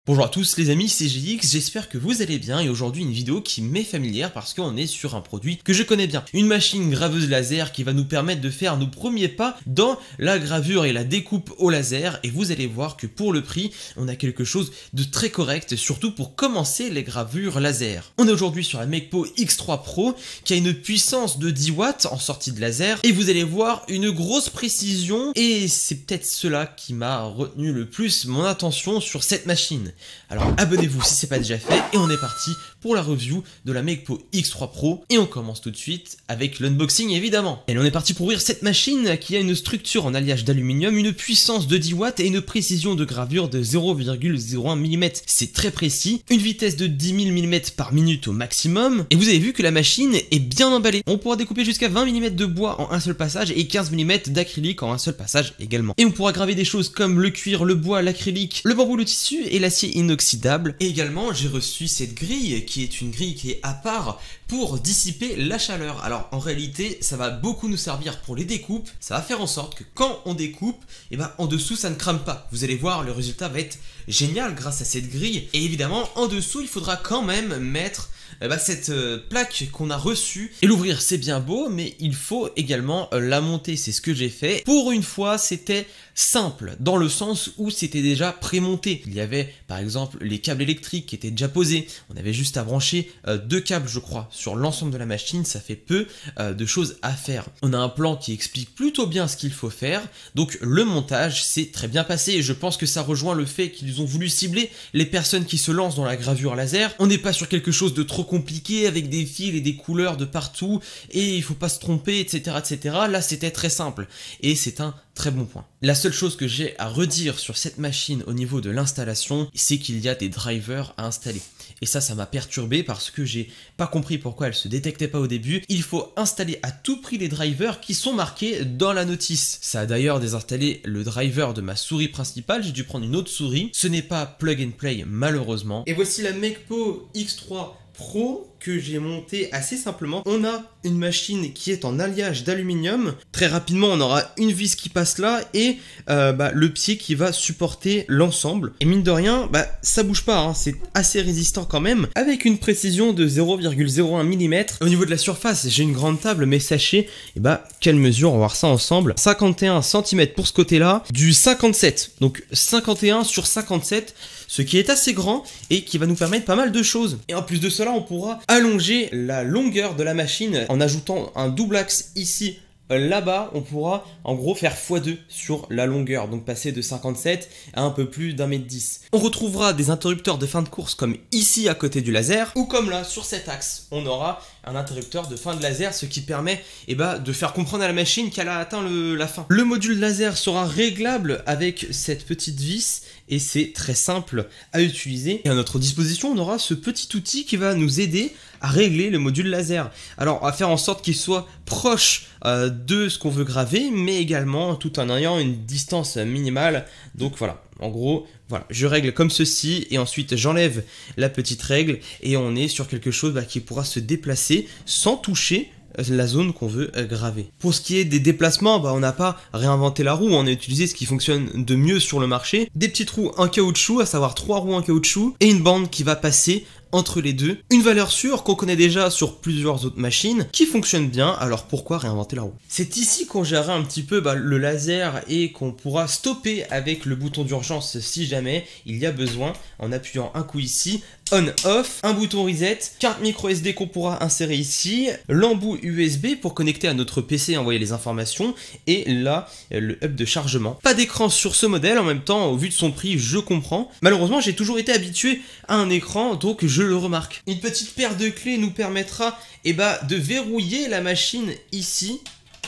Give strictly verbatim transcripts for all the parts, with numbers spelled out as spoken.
Bonjour à tous les amis, c'est G X, j'espère que vous allez bien et aujourd'hui une vidéo qui m'est familière parce qu'on est sur un produit que je connais bien. Une machine graveuse laser qui va nous permettre de faire nos premiers pas dans la gravure et la découpe au laser et vous allez voir que pour le prix, on a quelque chose de très correct, surtout pour commencer les gravures laser. On est aujourd'hui sur la Makepo X trois Pro qui a une puissance de dix watts en sortie de laser et vous allez voir une grosse précision et c'est peut-être cela qui m'a retenu le plus mon attention sur cette machine. Alors abonnez-vous si c'est pas déjà fait et on est parti pour la review de la Makepo X trois Pro et on commence tout de suite avec l'unboxing évidemment. Et on est parti pour ouvrir cette machine qui a une structure en alliage d'aluminium, une puissance de dix watts et une précision de gravure de zéro virgule zéro un millimètre. C'est très précis, une vitesse de dix mille millimètres par minute au maximum et vous avez vu que la machine est bien emballée. On pourra découper jusqu'à vingt millimètres de bois en un seul passage et quinze millimètres d'acrylique en un seul passage également. Et on pourra graver des choses comme le cuir, le bois, l'acrylique, le bambou, le tissu et l'acier inoxydable. Et également j'ai reçu cette grille qui est une grille qui est à part pour dissiper la chaleur. Alors en réalité ça va beaucoup nous servir pour les découpes, ça va faire en sorte que quand on découpe, et ben en dessous ça ne crame pas. Vous allez voir, le résultat va être génial grâce à cette grille. Et évidemment en dessous il faudra quand même mettre Eh ben, cette euh, plaque qu'on a reçue. Et l'ouvrir c'est bien beau, mais il faut également euh, la monter, c'est ce que j'ai fait. Pour une fois c'était simple, dans le sens où c'était déjà pré-monté. Il y avait par exemple les câbles électriques qui étaient déjà posés, on avait juste à brancher euh, deux câbles je crois sur l'ensemble de la machine, ça fait peu euh, de choses à faire. On a un plan qui explique plutôt bien ce qu'il faut faire, donc le montage s'est très bien passé et je pense que ça rejoint le fait qu'ils ont voulu cibler les personnes qui se lancent dans la gravure laser. On n'est pas sur quelque chose de trop compliqué avec des fils et des couleurs de partout et il faut pas se tromper, etc, etc. Là c'était très simple et c'est un très bon point. La seule chose que j'ai à redire sur cette machine au niveau de l'installation, c'est qu'il y a des drivers à installer. Et ça, ça m'a perturbé parce que j'ai pas compris pourquoi elle se détectait pas au début. Il faut installer à tout prix les drivers qui sont marqués dans la notice. Ça a d'ailleurs désinstallé le driver de ma souris principale, j'ai dû prendre une autre souris. Ce n'est pas plug and play malheureusement. Et voici la Makepo X trois Pro que j'ai monté assez simplement. On a une machine qui est en alliage d'aluminium. Très rapidement on aura une vis qui passe là et euh, bah, le pied qui va supporter l'ensemble. Et mine de rien, bah, ça bouge pas, hein. C'est assez résistant quand même, avec une précision de zéro virgule zéro un millimètre. Au niveau de la surface, j'ai une grande table, mais sachez et bah, quelle mesure, on va voir ça ensemble. cinquante et un centimètres pour ce côté-là, du cinquante-sept. Donc cinquante et un sur cinquante-sept, ce qui est assez grand et qui va nous permettre pas mal de choses. Et en plus de cela, on pourra allonger la longueur de la machine en ajoutant un double axe ici. Là-bas, on pourra en gros faire fois deux sur la longueur, donc passer de cinquante-sept à un peu plus d'un mètre dix. On retrouvera des interrupteurs de fin de course comme ici à côté du laser, ou comme là sur cet axe, on aura un interrupteur de fin de laser, ce qui permet eh ben, de faire comprendre à la machine qu'elle a atteint le, la fin. Le module laser sera réglable avec cette petite vis et c'est très simple à utiliser. Et à notre disposition, on aura ce petit outil qui va nous aider à régler le module laser. Alors, on va faire en sorte qu'il soit proche euh, de ce qu'on veut graver, mais également tout en ayant une distance minimale. Donc voilà, en gros, voilà, je règle comme ceci et ensuite j'enlève la petite règle et on est sur quelque chose bah, qui pourra se déplacer sans toucher la zone qu'on veut graver. Pour ce qui est des déplacements, bah, on n'a pas réinventé la roue, on a utilisé ce qui fonctionne de mieux sur le marché. Des petites roues en caoutchouc, à savoir trois roues en caoutchouc et une bande qui va passer entre les deux. Une valeur sûre qu'on connaît déjà sur plusieurs autres machines qui fonctionne bien, alors pourquoi réinventer la roue? C'est ici qu'on gérera un petit peu bah, le laser et qu'on pourra stopper avec le bouton d'urgence si jamais il y a besoin en appuyant un coup ici. On-off, un bouton reset, carte micro S D qu'on pourra insérer ici, l'embout U S B pour connecter à notre P C et envoyer les informations, et là, le hub de chargement. Pas d'écran sur ce modèle, en même temps, au vu de son prix, je comprends. Malheureusement, j'ai toujours été habitué à un écran, donc je le remarque. Une petite paire de clés nous permettra eh ben, de verrouiller la machine ici.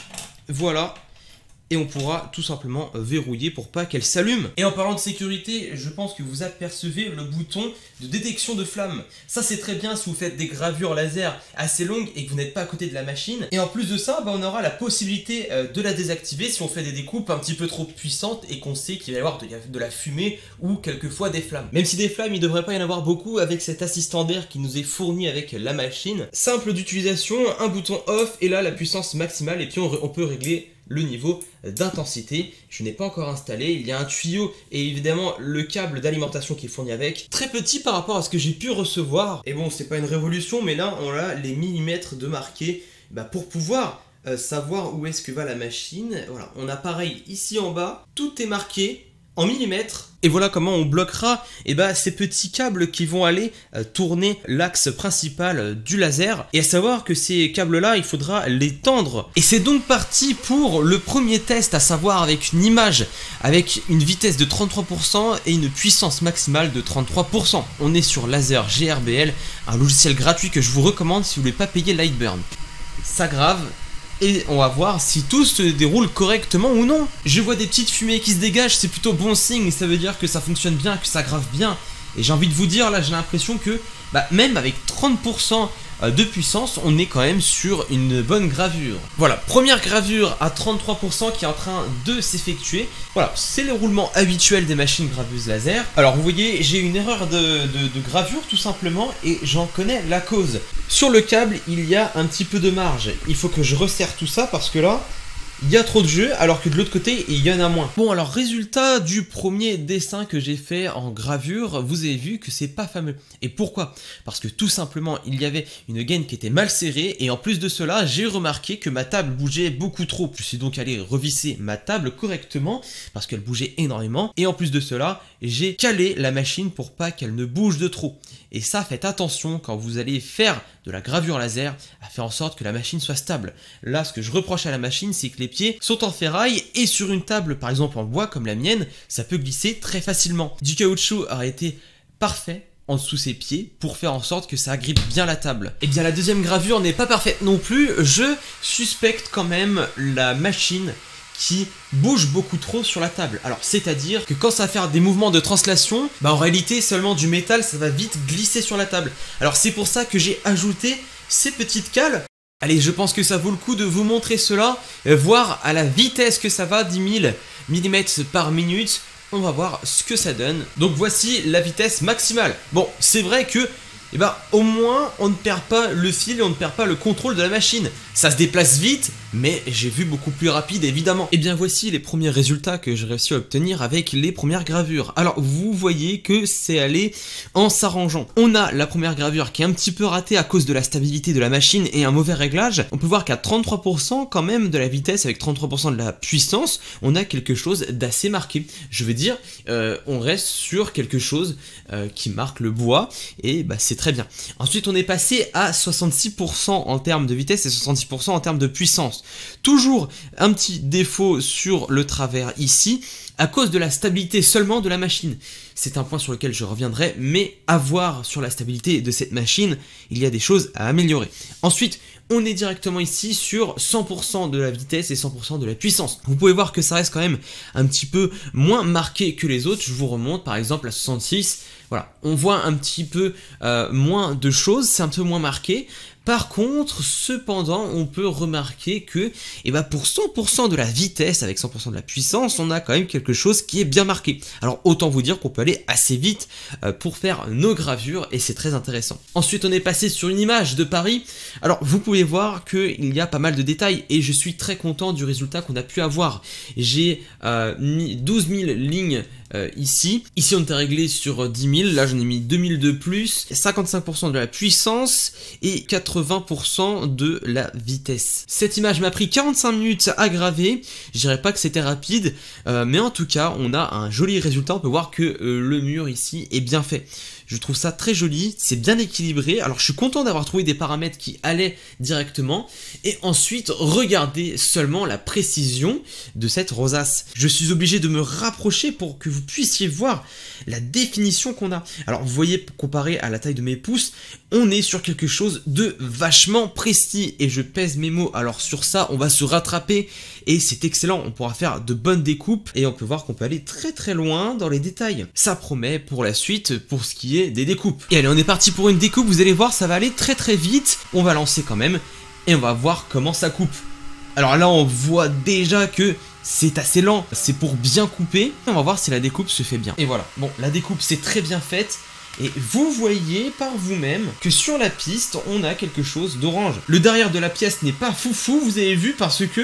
Voilà. Et on pourra tout simplement verrouiller pour pas qu'elle s'allume. Et en parlant de sécurité, je pense que vous apercevez le bouton de détection de flamme. Ça c'est très bien si vous faites des gravures laser assez longues et que vous n'êtes pas à côté de la machine. Et en plus de ça, bah, on aura la possibilité de la désactiver si on fait des découpes un petit peu trop puissantes et qu'on sait qu'il va y avoir de, de la fumée ou quelquefois des flammes. Même si des flammes, il ne devrait pas y en avoir beaucoup avec cet assistant d'air qui nous est fourni avec la machine. Simple d'utilisation, un bouton off et là la puissance maximale et puis on, on peut régler le niveau d'intensité. Je n'ai pas encore installé, il y a un tuyau et évidemment le câble d'alimentation qui est fourni avec. Très petit par rapport à ce que j'ai pu recevoir. Et bon, c'est pas une révolution, mais là on a les millimètres de marqué bah, pour pouvoir euh, savoir où est-ce que va la machine. Voilà, on a pareil ici en bas, tout est marqué en millimètres. Et voilà comment on bloquera eh ben, ces petits câbles qui vont aller euh, tourner l'axe principal euh, du laser. Et à savoir que ces câbles-là, il faudra les tendre. Et c'est donc parti pour le premier test, à savoir avec une image, avec une vitesse de trente-trois pour cent et une puissance maximale de trente-trois pour cent. On est sur Laser G R B L, un logiciel gratuit que je vous recommande si vous ne voulez pas payer Lightburn. Ça grave. Et on va voir si tout se déroule correctement ou non. Je vois des petites fumées qui se dégagent, c'est plutôt bon signe, ça veut dire que ça fonctionne bien, que ça grave bien. Et j'ai envie de vous dire, là j'ai l'impression que bah, même avec trente pour cent de puissance, on est quand même sur une bonne gravure. Voilà, première gravure à trente-trois pour cent qui est en train de s'effectuer. Voilà, c'est le roulement habituel des machines graveuses laser. Alors vous voyez, j'ai une erreur de, de, de gravure tout simplement et j'en connais la cause. Sur le câble, il y a un petit peu de marge. Il faut que je resserre tout ça parce que là, il y a trop de jeux alors que de l'autre côté il y en a moins. Bon alors résultat du premier dessin que j'ai fait en gravure, vous avez vu que c'est pas fameux. Et pourquoi? Parce que tout simplement il y avait une gaine qui était mal serrée et en plus de cela j'ai remarqué que ma table bougeait beaucoup trop. Je suis donc allé revisser ma table correctement parce qu'elle bougeait énormément et en plus de cela j'ai calé la machine pour pas qu'elle ne bouge de trop. Et ça, faites attention quand vous allez faire de la gravure laser à faire en sorte que la machine soit stable. Là, ce que je reproche à la machine, c'est que les pieds sont en ferraille et sur une table, par exemple en bois comme la mienne, ça peut glisser très facilement. Du caoutchouc aurait été parfait en dessous ses pieds pour faire en sorte que ça agrippe bien la table. Et bien la deuxième gravure n'est pas parfaite non plus, je suspecte quand même la machine qui bouge beaucoup trop sur la table. Alors c'est à dire que quand ça va faire des mouvements de translation, bah en réalité seulement du métal ça va vite glisser sur la table. Alors c'est pour ça que j'ai ajouté ces petites cales. Allez, je pense que ça vaut le coup de vous montrer cela, euh, voir à la vitesse que ça va, dix mille millimètres par minute. On va voir ce que ça donne. Donc voici la vitesse maximale. Bon, c'est vrai que et bah au moins on ne perd pas le fil et on ne perd pas le contrôle de la machine. Ça se déplace vite, mais j'ai vu beaucoup plus rapide évidemment. Et bien voici les premiers résultats que j'ai réussi à obtenir avec les premières gravures. Alors vous voyez que c'est allé en s'arrangeant. On a la première gravure qui est un petit peu ratée à cause de la stabilité de la machine et un mauvais réglage. On peut voir qu'à trente-trois pour cent quand même de la vitesse avec trente-trois pour cent de la puissance, on a quelque chose d'assez marqué. Je veux dire, euh, on reste sur quelque chose euh, qui marque le bois et bah c'est très bien. Ensuite on est passé à soixante-six pour cent en termes de vitesse et soixante-six pour cent en termes de puissance. Toujours un petit défaut sur le travers ici à cause de la stabilité seulement de la machine. C'est un point sur lequel je reviendrai, mais à voir sur la stabilité de cette machine, il y a des choses à améliorer. Ensuite, on est directement ici sur cent pour cent de la vitesse et cent pour cent de la puissance. Vous pouvez voir que ça reste quand même un petit peu moins marqué que les autres. Je vous remonte par exemple à soixante-six. Voilà, on voit un petit peu euh, moins de choses, c'est un peu moins marqué. Par contre, cependant, on peut remarquer que eh ben, pour cent pour cent de la vitesse, avec cent pour cent de la puissance, on a quand même quelque chose qui est bien marqué. Alors autant vous dire qu'on peut aller assez vite euh, pour faire nos gravures et c'est très intéressant. Ensuite, on est passé sur une image de Paris. Alors vous pouvez voir qu'il y a pas mal de détails et je suis très content du résultat qu'on a pu avoir. J'ai euh, mis douze mille lignes Euh, ici. Ici on était réglé sur dix mille, là j'en ai mis deux mille de plus, cinquante-cinq pour cent de la puissance et quatre-vingts pour cent de la vitesse. Cette image m'a pris quarante-cinq minutes à graver, je dirais pas que c'était rapide, euh, mais en tout cas on a un joli résultat, on peut voir que euh, le mur ici est bien fait. Je trouve ça très joli, c'est bien équilibré, alors je suis content d'avoir trouvé des paramètres qui allaient directement, et ensuite regardez seulement la précision de cette rosace. Je suis obligé de me rapprocher pour que vous puissiez voir la définition qu'on a. Alors vous voyez, comparé à la taille de mes pouces, on est sur quelque chose de vachement précis, et je pèse mes mots, alors sur ça on va se rattraper, et c'est excellent, on pourra faire de bonnes découpes, et on peut voir qu'on peut aller très très loin dans les détails. Ça promet pour la suite, pour ce qui est des découpes. Et allez, on est parti pour une découpe, vous allez voir, ça va aller très très vite, on va lancer quand même, et on va voir comment ça coupe. Alors là, on voit déjà que c'est assez lent, c'est pour bien couper, on va voir si la découpe se fait bien. Et voilà, bon, la découpe c'est très bien faite, et vous voyez par vous-même que sur la piste, on a quelque chose d'orange. Le derrière de la pièce n'est pas foufou, vous avez vu, parce que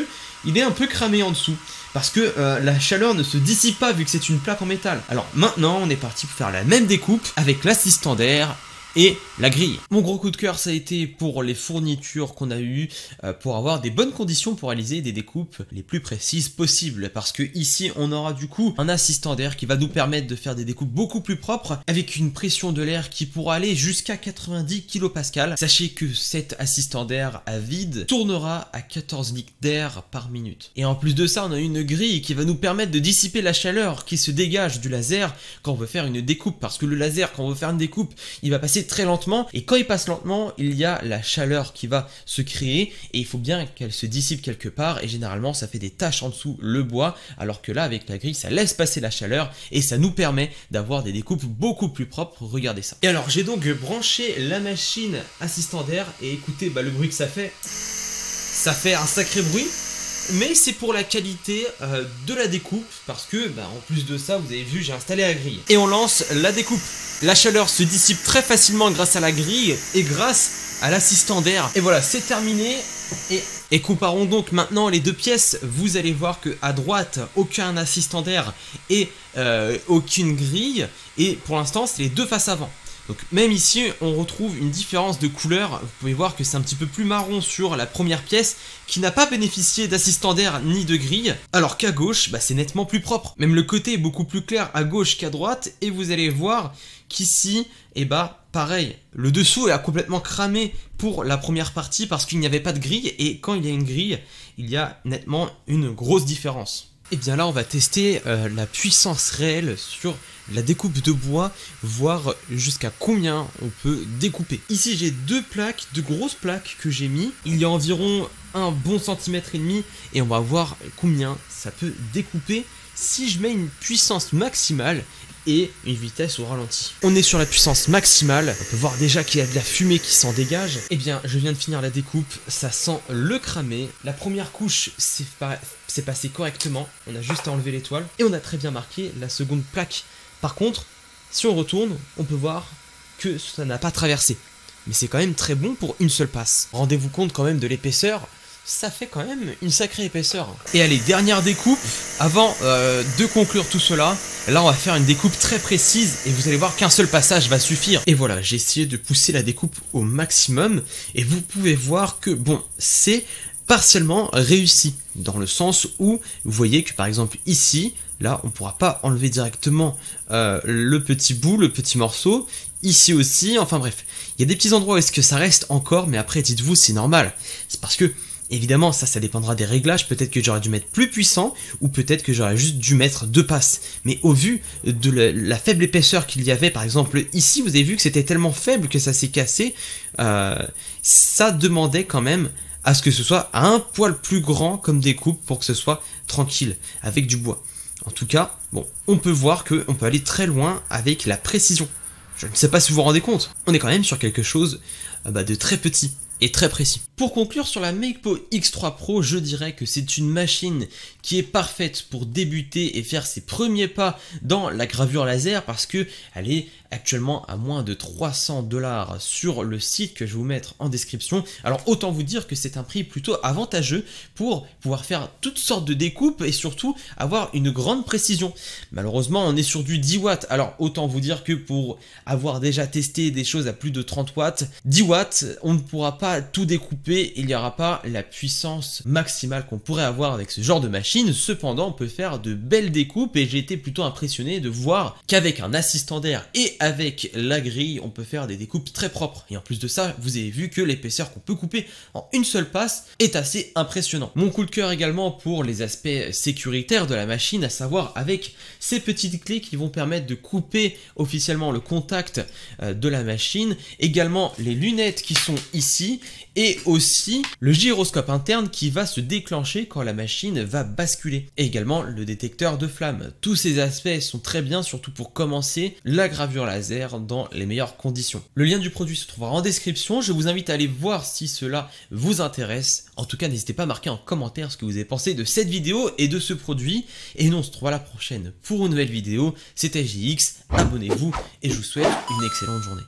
il est un peu cramé en dessous. Parce que euh, la chaleur ne se dissipe pas vu que c'est une plaque en métal. Alors maintenant, on est parti pour faire la même découpe avec l'assistant d'air et la grille. Mon gros coup de cœur, ça a été pour les fournitures qu'on a eues euh, pour avoir des bonnes conditions pour réaliser des découpes les plus précises possibles. Parce que ici, on aura du coup un assistant d'air qui va nous permettre de faire des découpes beaucoup plus propres avec une pression de l'air qui pourra aller jusqu'à quatre-vingt-dix kilopascales. Sachez que cet assistant d'air à vide tournera à quatorze litres d'air par minute. Et en plus de ça, on a une grille qui va nous permettre de dissiper la chaleur qui se dégage du laser quand on veut faire une découpe. Parce que le laser, quand on veut faire une découpe, il va passer très lentement, et quand il passe lentement, il y a la chaleur qui va se créer, et il faut bien qu'elle se dissipe quelque part, et généralement ça fait des taches en dessous le bois, alors que là avec la grille ça laisse passer la chaleur, et ça nous permet d'avoir des découpes beaucoup plus propres. Regardez ça. Et alors j'ai donc branché la machine assistant d'air, et écoutez bah, le bruit que ça fait, ça fait un sacré bruit. Mais c'est pour la qualité euh, de la découpe, parce que bah, en plus de ça, vous avez vu, j'ai installé la grille. Et on lance la découpe. La chaleur se dissipe très facilement grâce à la grille et grâce à l'assistant d'air. Et voilà, c'est terminé. Et, et comparons donc maintenant les deux pièces. Vous allez voir que à droite, aucun assistant d'air et euh, aucune grille. Et pour l'instant, c'est les deux faces avant. Donc même ici on retrouve une différence de couleur. Vous pouvez voir que c'est un petit peu plus marron sur la première pièce qui n'a pas bénéficié d'assistant d'air ni de grille, alors qu'à gauche bah, c'est nettement plus propre. Même le côté est beaucoup plus clair à gauche qu'à droite, et vous allez voir qu'ici et eh bah pareil, le dessous est complètement cramé pour la première partie parce qu'il n'y avait pas de grille, et quand il y a une grille il y a nettement une grosse différence. Et bien là on va tester euh, la puissance réelle sur la découpe de bois, voir jusqu'à combien on peut découper. Ici j'ai deux plaques, deux grosses plaques que j'ai mis. Il y a environ un bon centimètre et demi, et on va voir combien ça peut découper si je mets une puissance maximale et une vitesse au ralenti. On est sur la puissance maximale, on peut voir déjà qu'il y a de la fumée qui s'en dégage. Et bien je viens de finir la découpe, ça sent le cramé. La première couche s'est passée correctement, on a juste à enlever l'étoile et on a très bien marqué la seconde plaque. Par contre, si on retourne, on peut voir que ça n'a pas traversé. Mais c'est quand même très bon pour une seule passe. Rendez-vous compte quand même de l'épaisseur, ça fait quand même une sacrée épaisseur. Et allez, dernière découpe, avant euh, de conclure tout cela, là on va faire une découpe très précise et vous allez voir qu'un seul passage va suffire. Et voilà, j'ai essayé de pousser la découpe au maximum et vous pouvez voir que bon, c'est partiellement réussi. Dans le sens où vous voyez que par exemple ici, là on ne pourra pas enlever directement euh, le petit bout, le petit morceau. Ici aussi, enfin bref, il y a des petits endroits où est-ce que ça reste encore, mais après dites-vous c'est normal. C'est parce que évidemment, ça, ça dépendra des réglages. Peut-être que j'aurais dû mettre plus puissant, ou peut-être que j'aurais juste dû mettre deux passes. Mais au vu de la, la faible épaisseur qu'il y avait, par exemple ici, vous avez vu que c'était tellement faible que ça s'est cassé. Euh, ça demandait quand même à ce que ce soit un poil plus grand comme découpe pour que ce soit tranquille, avec du bois. En tout cas, bon, on peut voir qu'on peut aller très loin avec la précision. Je ne sais pas si vous vous rendez compte, on est quand même sur quelque chose euh, bah, de très petit et très précis. Pour conclure sur la MakePo X trois Pro, je dirais que c'est une machine qui est parfaite pour débuter et faire ses premiers pas dans la gravure laser, parce que elle est actuellement à moins de trois cents dollars sur le site que je vais vous mettre en description. Alors autant vous dire que c'est un prix plutôt avantageux pour pouvoir faire toutes sortes de découpes et surtout avoir une grande précision. Malheureusement on est sur du dix watts, alors autant vous dire que pour avoir déjà testé des choses à plus de trente watts, dix watts, on ne pourra pas tout découper, il n'y aura pas la puissance maximale qu'on pourrait avoir avec ce genre de machine. Cependant on peut faire de belles découpes et j'ai été plutôt impressionné de voir qu'avec un assistant d'air et avec la grille on peut faire des découpes très propres. Et en plus de ça, vous avez vu que l'épaisseur qu'on peut couper en une seule passe est assez impressionnant. Mon coup de cœur également pour les aspects sécuritaires de la machine, à savoir avec ces petites clés qui vont permettre de couper officiellement le contact de la machine, également les lunettes qui sont ici, et aussi le gyroscope interne qui va se déclencher quand la machine va basculer, et également le détecteur de flamme. Tous ces aspects sont très bien, surtout pour commencer la gravure laser dans les meilleures conditions. Le lien du produit se trouvera en description, je vous invite à aller voir si cela vous intéresse. En tout cas, n'hésitez pas à marquer en commentaire ce que vous avez pensé de cette vidéo et de ce produit, et nous on se retrouve à la prochaine pour une nouvelle vidéo. C'était J X, abonnez-vous et je vous souhaite une excellente journée.